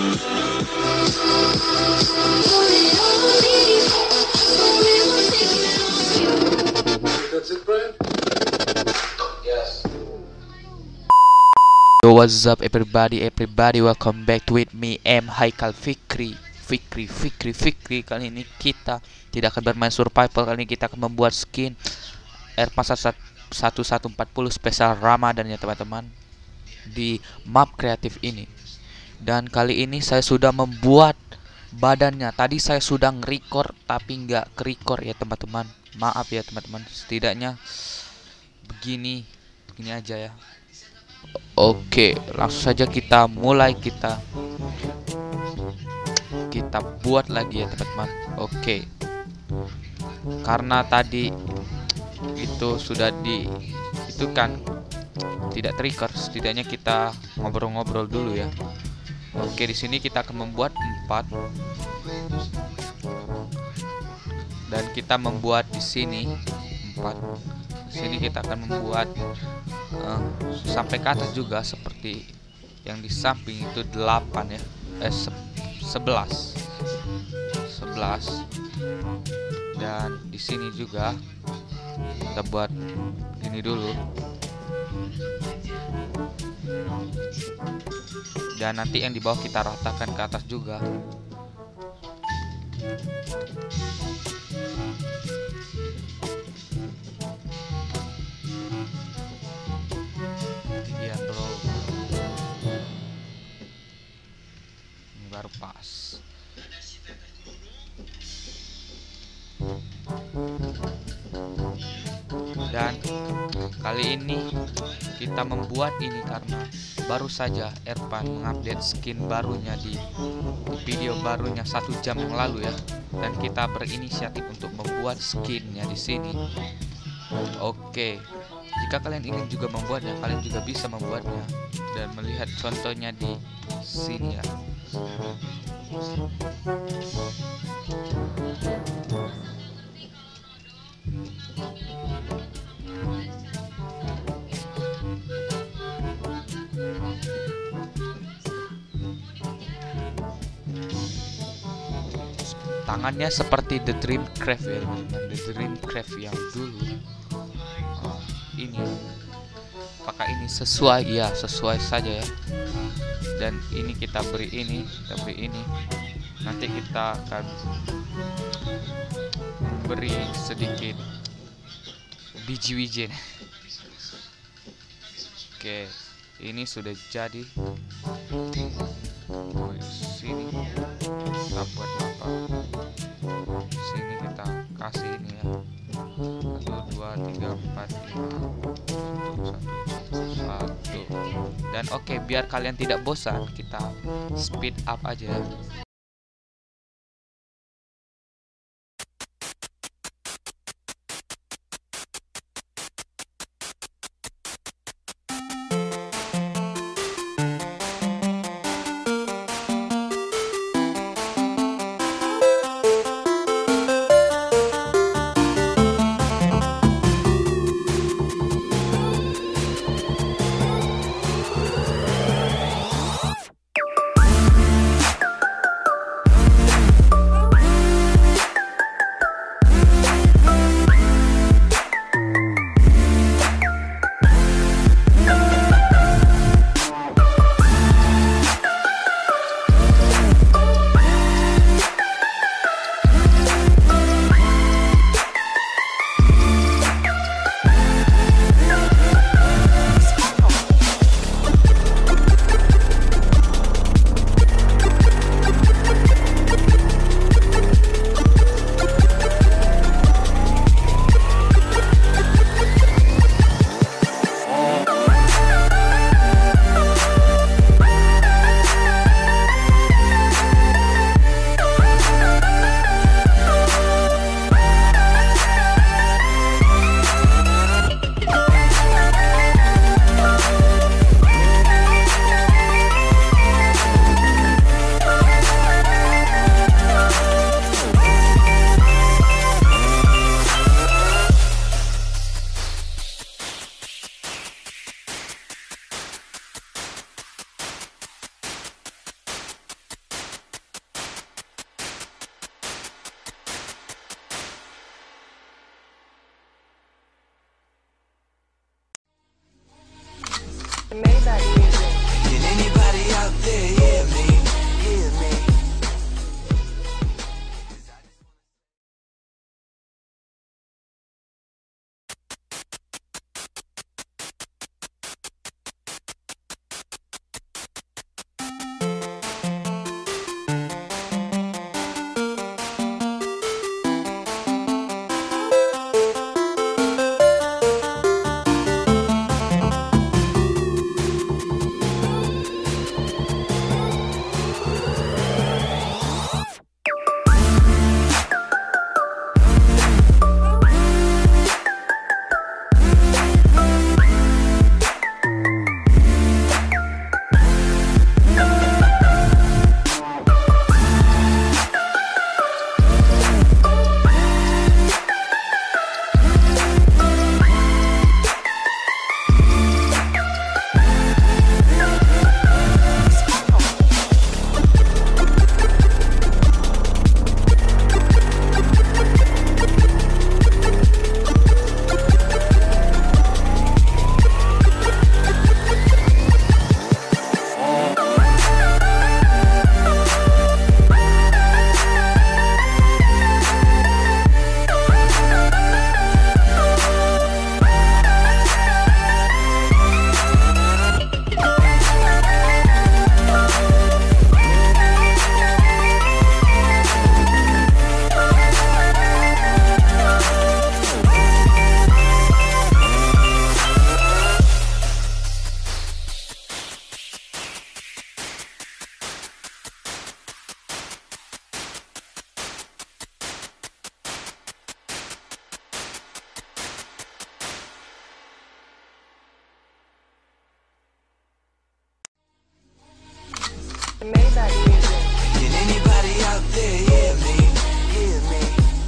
That's it, Brian? Yes. Yo, what's up everybody, welcome back with me, Mhaikalfkr. Fikri. Kali ini kita tidak akan bermain survival, kali ini kita akan membuat skin ERPAN1140 spesial Ramadhan ya teman-teman, di map kreatif ini. Dan kali ini saya sudah membuat badannya. Tadi saya sudah nge-record tapi nggak ke-record ya teman-teman. Maaf ya teman-teman. Setidaknya begini aja ya. Oke, langsung saja kita mulai, kita buat lagi ya teman-teman. Oke. Karena tadi itu sudah itu kan tidak trigger, setidaknya kita ngobrol-ngobrol dulu ya. Oke, di sini kita akan membuat 4. Dan kita membuat di sini 4. Di sini kita akan membuat sampai ke atas juga seperti yang di samping itu 8 ya. 11. Dan di sini juga kita buat gini dulu. Dan nanti yang di bawah kita ratakan ke atas juga. Iya bro, ini baru pas. Dan kali ini kita membuat ini karena baru saja ERPAN mengupdate skin barunya di video barunya 1 jam yang lalu ya. Dan kita berinisiatif untuk membuat skinnya di sini. Oke, jika kalian ingin juga membuatnya, kalian juga bisa membuatnya dan melihat contohnya di sini ya. Tangannya seperti The Dreamcraft ya teman-teman, The Dreamcraft yang dulu. Ini apakah ini sesuai? Ya, sesuai saja ya. Dan ini kita beri ini, nanti kita akan beri sedikit biji-bijian. Oke, ini sudah jadi. Sini kita buat apa? Sini kita kasih ini ya. 1 2 3 4 5 1. Dan oke, biar kalian tidak bosan, kita speed up aja ya. Can anybody out there hear me? Hear me?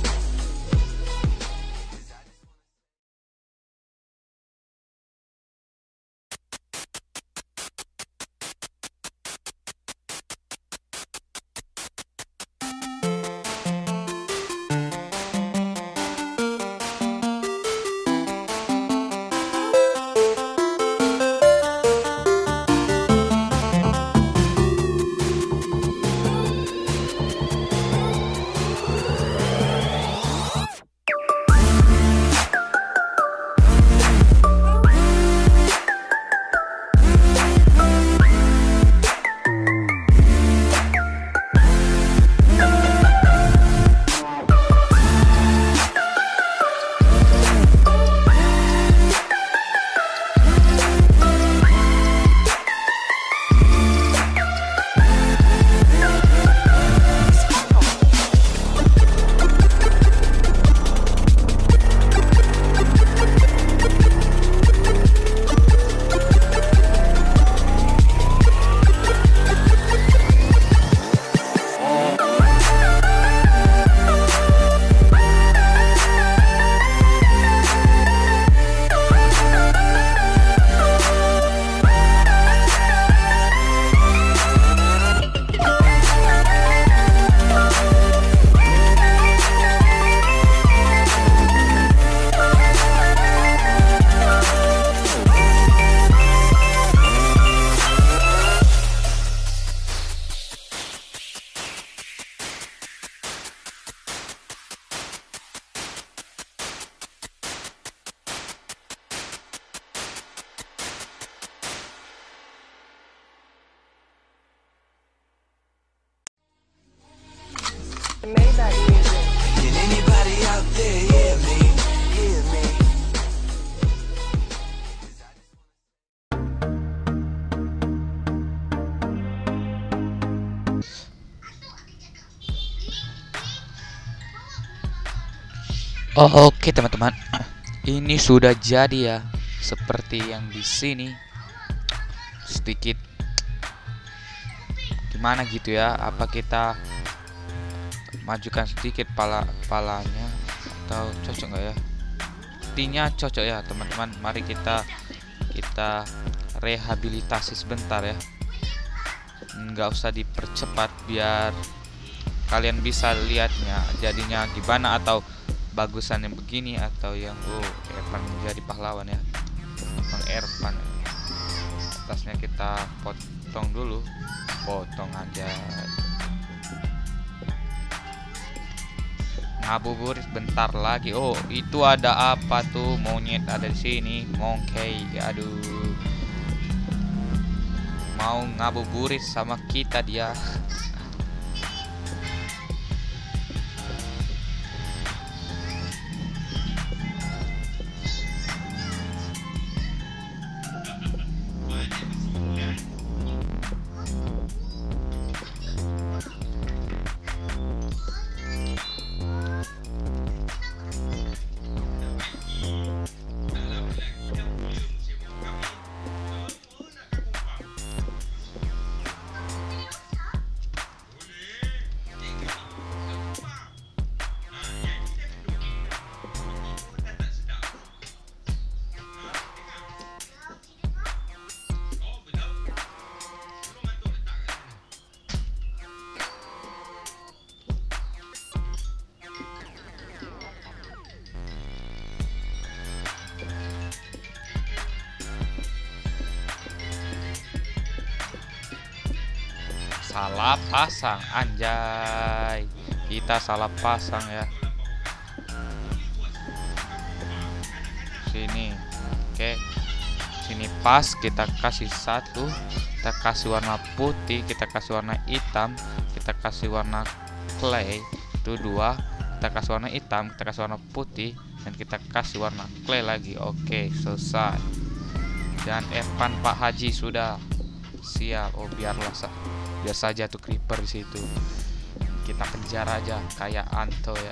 Can anybody out there hear me? Hear me? Oke teman-teman, ini sudah jadi ya, seperti yang di sini. Sedikit gimana gitu ya? Apa kita majukan sedikit palanya atau cocok nggak ya? Sepertinya cocok ya teman-teman. Mari kita rehabilitasi sebentar ya. Nggak usah dipercepat biar kalian bisa lihatnya jadinya gimana, atau bagusan yang begini atau yang Erpan menjadi pahlawan ya. Bang Erpan. Atasnya kita potong dulu, potong aja. Ngabuburit bentar lagi. Oh, itu ada apa tuh? Monyet ada di sini. Monkey. Aduh. Mau ngabuburit sama kita dia. Salah pasang, anjay. Kita salah pasang ya. Sini. Oke. Sini pas, kita kasih satu. Kita kasih warna putih, kita kasih warna hitam, kita kasih warna clay. Itu dua. Kita kasih warna hitam, kita kasih warna putih, dan kita kasih warna clay lagi. Oke, selesai. Dan Erpan Pak Haji sudah siap. Oh, biar saja tuh creeper di situ. Kita kejar aja kayak Anto ya.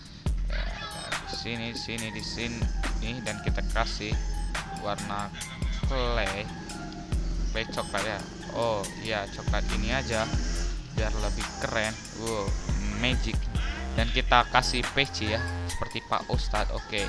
Di sini dan kita kasih warna clay coklat ya. Oh iya, coklat ini aja biar lebih keren. Wow, magic. Dan kita kasih peci ya, seperti Pak Ustad. Oke.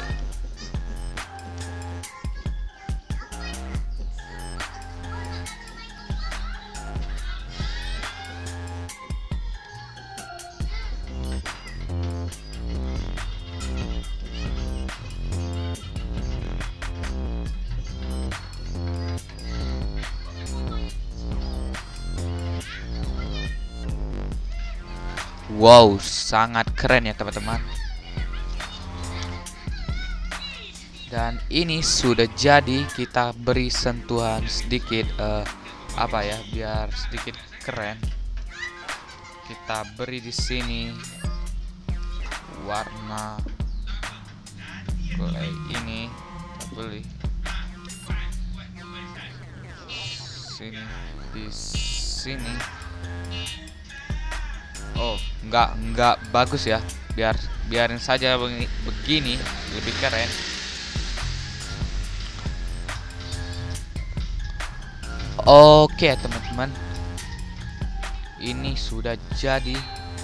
Wow, sangat keren ya teman-teman. Dan ini sudah jadi, kita beri sentuhan sedikit apa ya, biar sedikit keren. Kita beri di sini warna clay ini, kita beli sini, di sini. Oh, enggak bagus ya. Biarin saja begini lebih keren. Oke, teman-teman. Ini sudah jadi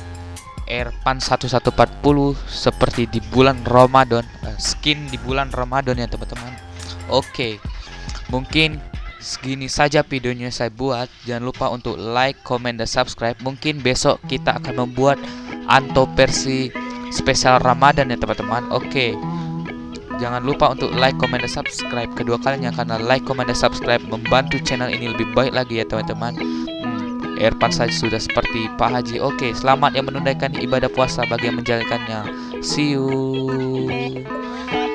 ERPAN1140 seperti di bulan Ramadan, skin di bulan Ramadan ya, teman-teman. Oke. Mungkin segini saja videonya saya buat. Jangan lupa untuk like, comment, dan subscribe. Mungkin besok kita akan membuat Anto versi spesial Ramadan ya teman-teman. Oke. Jangan lupa untuk like, comment, dan subscribe kedua kalinya, karena like, comment, dan subscribe membantu channel ini lebih baik lagi ya teman-teman. Erpan saja sudah seperti Pak Haji. Oke, selamat yang menunaikan ibadah puasa bagi yang menjalankannya. See you.